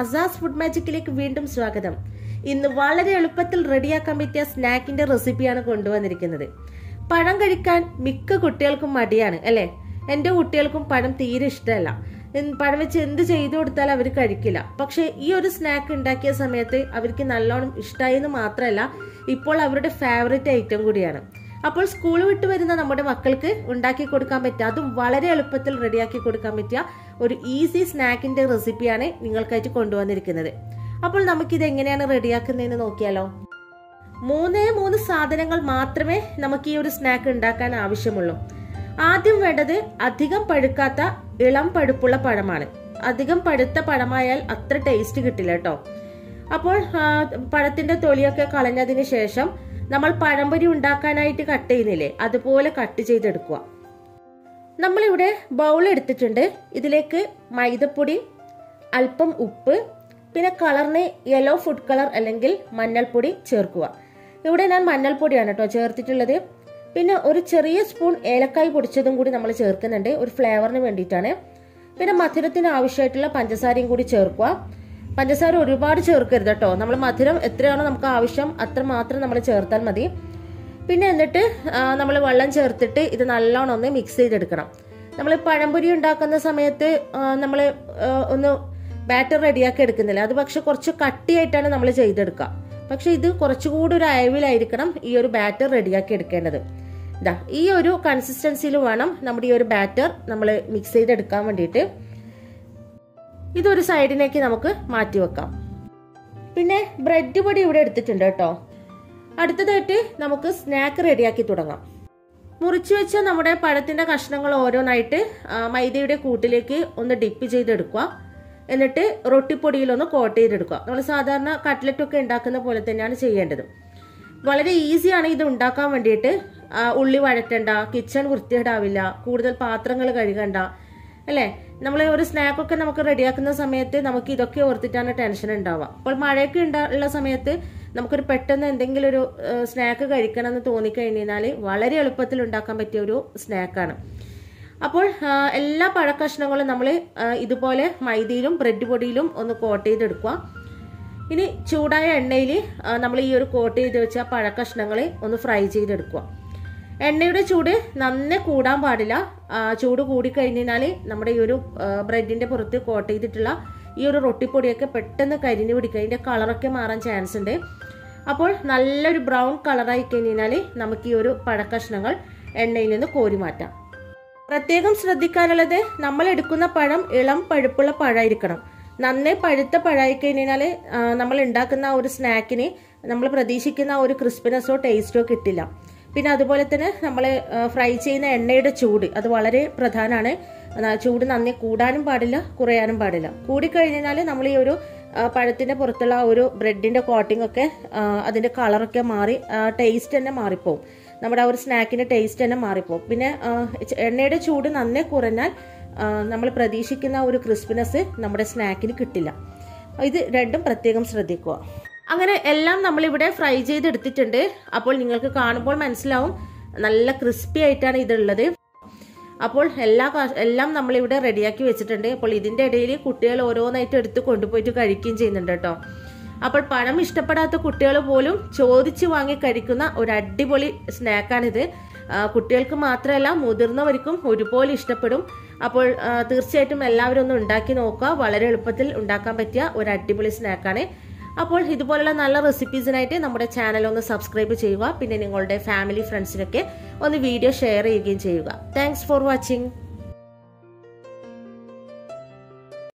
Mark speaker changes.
Speaker 1: Asas food മാജിക്കിലേക്ക് വീണ്ടും സ്വാഗതം. ഇന്ന് വളരെ എളുപ്പത്തിൽ റെഡിയാക്കാൻ പറ്റിയ സ്നാക്കിന്റെ റെസിപ്പിയാണ് കൊണ്ടുവന്നിരിക്കുന്നത്. പഴം കഴിക്കാൻ മിക്ക കുട്ടികൾക്കും മടിയാണ് അല്ലേ? എൻ്റെ കുട്ടികൾക്കും പഴം തീരെ ഇഷ്ടമല്ല. പഴം വെച്ച് എന്ത് ചെയ്തു കൊടുത്താലും അവർ കഴിക്കില്ല. പക്ഷെ ഈ ഒരു സ്നാക്ക് ഉണ്ടാക്കിയ സമയത്ത് അവർക്ക് നല്ലോണം ഇഷ്ടമായെന്ന് മാത്രമല്ല, ഇപ്പോൾ അവരുടെ ഫേവറേറ്റ് ഐറ്റം കൂടിയാണ്. അപ്പോൾ സ്കൂൾ വിട്ട് വരുന്ന നമ്മുടെ മക്കൾക്ക് ഉണ്ടാക്കി കൊടുക്കാൻ പറ്റുക, അതും വളരെ എളുപ്പത്തിൽ റെഡിയാക്കി കൊടുക്കാൻ പറ്റിയ ഒരു ഈസി സ്നാക്കിന്റെ റെസിപ്പിയാണ് നിങ്ങൾക്കായിട്ട് കൊണ്ടുവന്നിരിക്കുന്നത്. അപ്പോൾ നമുക്കിത് എങ്ങനെയാണ് റെഡിയാക്കുന്നതെന്ന് നോക്കിയാലോ. മൂന്ന് സാധനങ്ങൾ മാത്രമേ നമുക്ക് ഈ ഒരു സ്നാക്ക് ഉണ്ടാക്കാൻ ആവശ്യമുള്ളൂ. ആദ്യം വേണ്ടത് അധികം പഴുക്കാത്ത ഇളം പഴുപ്പുള്ള പഴമാണ്. അധികം പഴുത്ത പഴമായാൽ അത്ര ടേസ്റ്റ് കിട്ടില്ല കേട്ടോ. അപ്പോൾ പഴത്തിന്റെ തൊലിയൊക്കെ കളഞ്ഞതിന് ശേഷം നമ്മൾ പഴംപൊരി ഉണ്ടാക്കാനായിട്ട് കട്ട് ചെയ്യുന്നില്ലേ, അതുപോലെ കട്ട് ചെയ്തെടുക്കുക. നമ്മളിവിടെ ബൗൾ എടുത്തിട്ടുണ്ട്. ഇതിലേക്ക് മൈദപ്പൊടി, അല്പം ഉപ്പ്, പിന്നെ കളറിന് യെല്ലോ ഫുഡ് കളർ അല്ലെങ്കിൽ മഞ്ഞൾപ്പൊടി ചേർക്കുക. ഇവിടെ ഞാൻ മഞ്ഞൾപ്പൊടിയാണ് കേട്ടോ ചേർത്തിട്ടുള്ളത്. പിന്നെ ഒരു ചെറിയ സ്പൂൺ ഏലക്കായ് പൊടിച്ചതും കൂടി നമ്മൾ ചേർക്കുന്നുണ്ട്, ഒരു ഫ്ലേവറിന് വേണ്ടിയിട്ടാണ്. പിന്നെ മധുരത്തിന് ആവശ്യമായിട്ടുള്ള പഞ്ചസാരയും കൂടി ചേർക്കുക. പഞ്ചസാര ഒരുപാട് ചേർക്കരുത് കേട്ടോ. നമ്മൾ മധുരം എത്രയാണോ നമുക്ക് ആവശ്യം അത്ര മാത്രം നമ്മൾ ചേർത്താൽ മതി. പിന്നെ എന്നിട്ട് നമ്മൾ വെള്ളം ചേർത്തിട്ട് ഇത് നല്ലോണം ഒന്ന് മിക്സ് ചെയ്തെടുക്കണം. നമ്മൾ പഴംപൊരി ഉണ്ടാക്കുന്ന സമയത്ത് നമ്മൾ ഒന്ന് ബാറ്റർ റെഡിയാക്കി എടുക്കുന്നില്ല, അത് പക്ഷെ കുറച്ച് കട്ടിയായിട്ടാണ് നമ്മൾ ചെയ്തെടുക്കുക. പക്ഷെ ഇത് കുറച്ചുകൂടി ഒരു അയവിലായിരിക്കണം ഈ ഒരു ബാറ്റർ റെഡിയാക്കി എടുക്കേണ്ടത്. ഇതാ ഈ ഒരു കൺസിസ്റ്റൻസിയിൽ വേണം നമ്മുടെ ഈ ഒരു ബാറ്റർ നമ്മൾ മിക്സ് ചെയ്തെടുക്കാൻ വേണ്ടിയിട്ട്. ഇതൊരു സൈഡിലേക്ക് നമുക്ക് മാറ്റി വെക്കാം. പിന്നെ ബ്രെഡ് പൊടി ഇവിടെ എടുത്തിട്ടുണ്ട് കേട്ടോ. അടുത്തതായിട്ട് നമുക്ക് സ്നാക്ക് റെഡിയാക്കി തുടങ്ങാം. മുറിച്ചു വെച്ച നമ്മുടെ പഴത്തിന്റെ കഷ്ണങ്ങൾ ഓരോന്നായിട്ട് മൈദയുടെ കൂട്ടിലേക്ക് ഒന്ന് ഡിപ്പ് ചെയ്തെടുക്കുക. എന്നിട്ട് റൊട്ടിപ്പൊടിയിലൊന്ന് കോട്ട് ചെയ്തെടുക്കുക. നമ്മൾ സാധാരണ കട്ട്ലറ്റ് ഒക്കെ ഉണ്ടാക്കുന്ന പോലെ തന്നെയാണ് ചെയ്യേണ്ടത്. വളരെ ഈസിയാണ് ഇത് ഉണ്ടാക്കാൻ വേണ്ടിയിട്ട്. ഉള്ളി വഴറ്റണ്ട, കിച്ചൺ വൃത്തികേടാവില്ല, കൂടുതൽ പാത്രങ്ങൾ കഴുകണ്ട അല്ലേ? നമ്മൾ ഒരു സ്നാക്കൊക്കെ നമുക്ക് റെഡിയാക്കുന്ന സമയത്ത് നമുക്ക് ഇതൊക്കെ ഓർത്തിട്ടാണ് ടെൻഷൻ ഉണ്ടാവുക. അപ്പോൾ മഴയൊക്കെ ഉള്ള സമയത്ത് നമുക്കൊരു പെട്ടെന്ന് എന്തെങ്കിലും ഒരു സ്നാക്ക് കഴിക്കണം എന്ന് തോന്നിക്കഴിഞ്ഞാൽ വളരെ എളുപ്പത്തിൽ ഉണ്ടാക്കാൻ പറ്റിയ ഒരു സ്നാക്കാണ്. അപ്പോൾ എല്ലാ പഴക്കഷ്ണങ്ങളും നമ്മൾ ഇതുപോലെ മൈദയിലും ബ്രെഡ് പൊടിയിലും ഒന്ന് കോട്ട് ചെയ്തെടുക്കുക. ഇനി ചൂടായ എണ്ണയിൽ നമ്മൾ ഈ ഒരു കോട്ട് ചെയ്ത് വെച്ച പഴക്കഷ്ണങ്ങൾ ഒന്ന് ഫ്രൈ ചെയ്തെടുക്കുക. എണ്ണയുടെ ചൂട് നന്നെ കൂടാൻ പാടില്ല. ചൂട് കൂടിക്കഴിഞ്ഞാൽ നമ്മുടെ ഈ ഒരു ബ്രെഡിന്റെ പുറത്ത് കോട്ട് ചെയ്തിട്ടുള്ള ഈ ഒരു റൊട്ടിപ്പൊടിയൊക്കെ പെട്ടെന്ന് കരിഞ്ഞു പിടിക്കുക, അതിന്റെ കളറൊക്കെ മാറാൻ ചാൻസ് ഉണ്ട്. അപ്പോൾ നല്ലൊരു ബ്രൗൺ കളറായി കഴിഞ്ഞാൽ നമുക്ക് ഈ ഒരു പഴക്കഷ്ണങ്ങൾ എണ്ണയിൽ നിന്ന് കോരി മാറ്റാം. പ്രത്യേകം ശ്രദ്ധിക്കാനുള്ളത്, നമ്മൾ എടുക്കുന്ന പഴം ഇളം പഴുപ്പുള്ള പഴമായിരിക്കണം. നന്നേ പഴുത്ത പഴമായി കഴിഞ്ഞാൽ നമ്മൾ ഉണ്ടാക്കുന്ന ഒരു സ്നാക്കിന് നമ്മൾ പ്രതീക്ഷിക്കുന്ന ഒരു ക്രിസ്പിനെസ്സോ ടേസ്റ്റോ കിട്ടില്ല. പിന്നെ അതുപോലെ തന്നെ നമ്മൾ ഫ്രൈ ചെയ്യുന്ന എണ്ണയുടെ ചൂട് അത് വളരെ പ്രധാനമാണ്. ചൂട് നന്നേ കൂടാനും പാടില്ല, കുറയാനും പാടില്ല. കൂടിക്കഴിഞ്ഞാൽ നമ്മൾ ഈ ഒരു പഴത്തിന്റെ പുറത്തുള്ള ഒരു ബ്രെഡിന്റെ കോട്ടിംഗ് ഒക്കെ അതിന്റെ കളറൊക്കെ മാറി ടേസ്റ്റ് തന്നെ മാറിപ്പോവും. നമ്മുടെ ആ ഒരു സ്നാക്കിന്റെ ടേസ്റ്റ് തന്നെ മാറിപ്പോവും. പിന്നെ എണ്ണയുടെ ചൂട് നന്നേ കുറഞ്ഞാൽ നമ്മൾ പ്രതീക്ഷിക്കുന്ന ഒരു ക്രിസ്പിനെസ് നമ്മുടെ സ്നാക്കിന് കിട്ടില്ല. ഇത് രണ്ടും പ്രത്യേകം ശ്രദ്ധിക്കുക. അങ്ങനെ എല്ലാം നമ്മളിവിടെ ഫ്രൈ ചെയ്തെടുത്തിട്ടുണ്ട്. അപ്പോൾ നിങ്ങൾക്ക് കാണുമ്പോൾ മനസ്സിലാവും നല്ല ക്രിസ്പി ആയിട്ടാണ് ഇതുള്ളത്. അപ്പോൾ എല്ലാം നമ്മളിവിടെ റെഡിയാക്കി വെച്ചിട്ടുണ്ട്. അപ്പോൾ ഇതിന്റെ ഇടയിൽ കുട്ടികൾ ഓരോന്നായിട്ട് എടുത്ത് കൊണ്ടുപോയിട്ട് കഴിക്കുകയും ചെയ്യുന്നുണ്ട് കേട്ടോ. അപ്പോൾ പഴം ഇഷ്ടപ്പെടാത്ത കുട്ടികൾ പോലും ചോദിച്ചു വാങ്ങി കഴിക്കുന്ന ഒരു അടിപൊളി സ്നാക്കാണിത്. കുട്ടികൾക്ക് മാത്രമല്ല മുതിർന്നവർക്കും ഒരുപോലെ ഇഷ്ടപ്പെടും. അപ്പോൾ തീർച്ചയായിട്ടും എല്ലാവരും ഒന്ന് ഉണ്ടാക്കി നോക്കുക. വളരെ എളുപ്പത്തിൽ ഉണ്ടാക്കാൻ പറ്റിയ ഒരു അടിപൊളി സ്നാക്കാണ്. അപ്പോൾ ഇതുപോലുള്ള നല്ല റെസിപ്പീസിനായിട്ട് നമ്മുടെ ചാനൽ ഒന്ന് സബ്സ്ക്രൈബ് ചെയ്യുക. പിന്നെ നിങ്ങളുടെ ഫാമിലി ഫ്രണ്ട്സിനൊക്കെ ഒന്ന് വീഡിയോ ഷെയർ ചെയ്യുകയും ചെയ്യുക. Thanks for watching.